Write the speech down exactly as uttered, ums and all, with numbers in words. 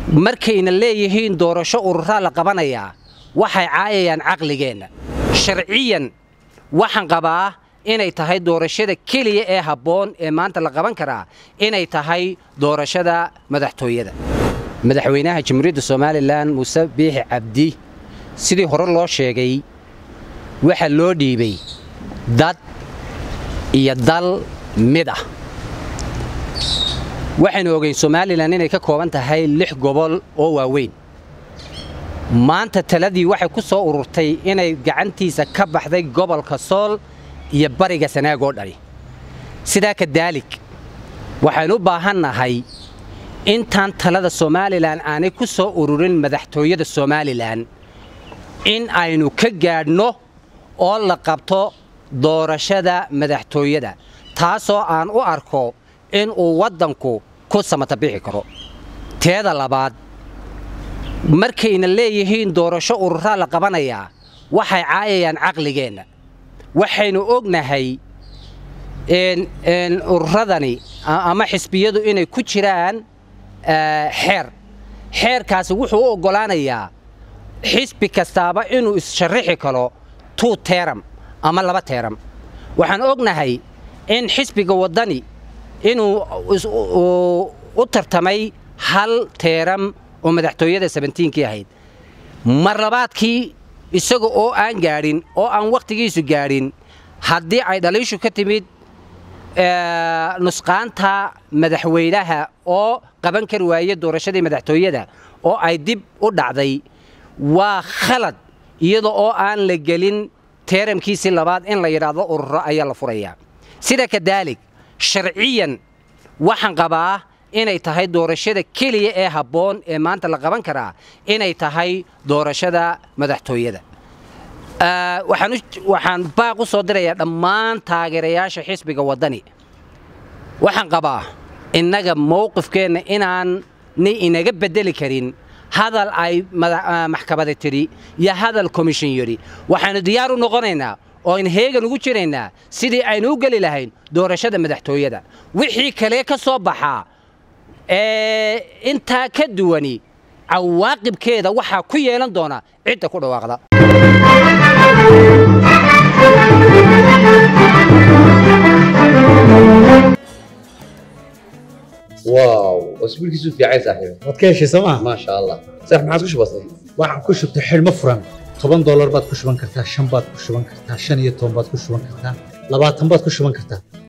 markayna leeyihiin doorasho urura la qabanaya waxay caayayaan aqligeena sharciyan waxaan qabaa inay tahay doorashada kaliya ee haboon ee maanta la qaban karaa inay tahay doorashada madaxtooyada madaxweynaha jamhuuriyadda Soomaaliland Muuse Biixi Cabdi sidii hore loo sheegay waxa loo dhiibay dad iyo dal mid ah waxaan ogeyn Soomaaliland inay ka kooban tahay lix gobol oo waaweyn maanta taladii waxay ku soo ururtay inay gacantiisa ka baxday gobolka Sool iyo bariga Sanaag oo dhali sida ka daalik waxaan u baahanahay intaan talada Soomaaliland aanay ku soo ururin madaxtooyada Soomaaliland in aynu ka gaadhno oo la qabto doorashada madaxtooyada taasoo aan u arko in uu wadanku ku samata bixi karo teeda labaad markayna leeyihiin doorasho urura la qabanaya waxay caayayaan aqligeena waxaynu ognahay in in ururadani ama xisbiyadu inay ku jiraan xeer xeerkaasi wuxuu u ogolaanayaa xisbi kastaaba inuu isharixi karo two term ama laba term waxaan ognahay in xisbiga wadani inuu u tartamay hal term oo madaxtooyada seventeen-kii ahayd mar labaadkii isaga oo aan gaarin oo aan waqtigiisu gaarin haddii ay dhaliishu ka timid nusqaanta madaxweynaha oo qaban kar waayay doorashadii madaxtooyada oo ay dib u dhacday waa khalad iyadoo oo aan la gelin teeramkiisii labaad in la yiraahdo ururo ayaa la furayaa sida ka daalik sharciyan waxaan qabaa inay tahay doorashada kaliya ee haboon ee maanta la qaban karaa inay tahay doorashada madaxtooyada waxaan waxaan baaq u soo dirayaa dhammaan taageerayaasha xisbiga wadani waxaan qabaa innaga mowqifkeena inaan ni inaga bedeli karin hadal ay maxkamadda tiri iyo hadal commission yiri waxaanu diyaar u noqonaynaa oo in heegan ugu jiraynaa sidii aynu u gali lahayn doorashada madaxtooyada wixii kale ka soo baxaa ee inta ka duwani cawaaqibkeeda waxa ku yeelan doona cidda ku dhawaaqda واو اسبوع كيسو في عايز صاحبي wadkeeshi sama ما شاء الله صح ما عادش بسيط waxaan ku shubtay xilmo furan toban dollar baad ku shuban kartaa shan baad ku shuban kartaa shan iyo toban baad ku shuban kartaa labaatan baad ku shuban kartaa